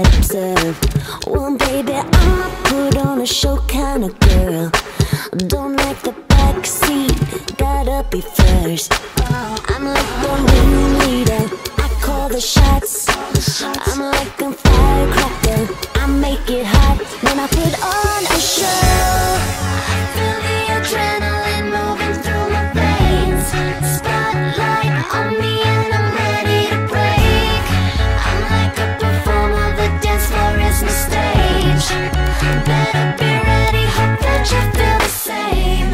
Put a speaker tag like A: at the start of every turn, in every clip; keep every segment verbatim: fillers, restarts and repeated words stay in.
A: that observe. Well, baby, I'm a put on a show kind of girl. Don't like the back seat, gotta be first. I'm like the ringleader, I call the shots. I'm like a firecracker, I make it hot when I put on a show. I feel the adrenaline moving through my veins. Spotlight on me and I'm ready to break. I'm like a performer, the dance floor is my stage. Better be ready, hope that you feel the same.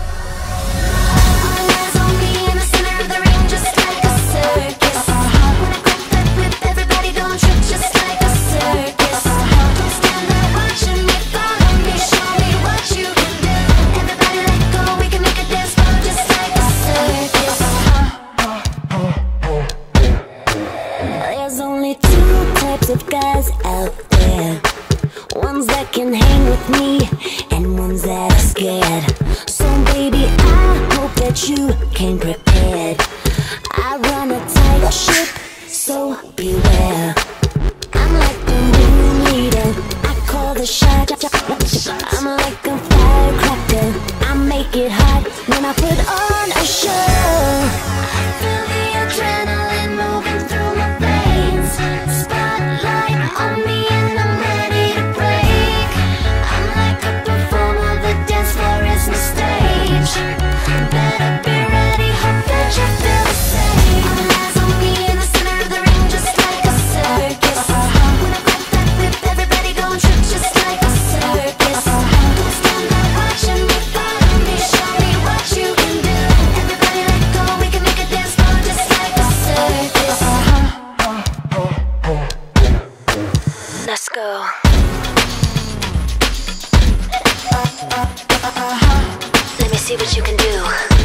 A: All eyes on me in the center of the ring, just like a circus. When I grab that whip, everybody don't trip, just like a circus. Don't stand there watching me, follow me, show me what you can do. Everybody let go, we can make a dance floor just like a circus. There's only two types of guys out there. Ones that can hang with me and ones that are scared. So baby, I hope that you came prepared. I run a tight ship, so beware. I'm like the ringleader, I call the shot. I'm like a firecracker, I make it hot when I put on a show. I feel the adrenaline moving through my veins. Spotlight on me and I'm ready to break. I'm like a performer, the dance floor is my stage. Better be ready, hope that you feel the same. All eyes on me in the center of the ring, just like a circus. When I grab that whip, everybody don't trip, just like a circus. Don't stand there watching me, follow me, show me what you can do. Everybody let go, we can make a dance floor just like a circus. Let's go. Let me see what you can do.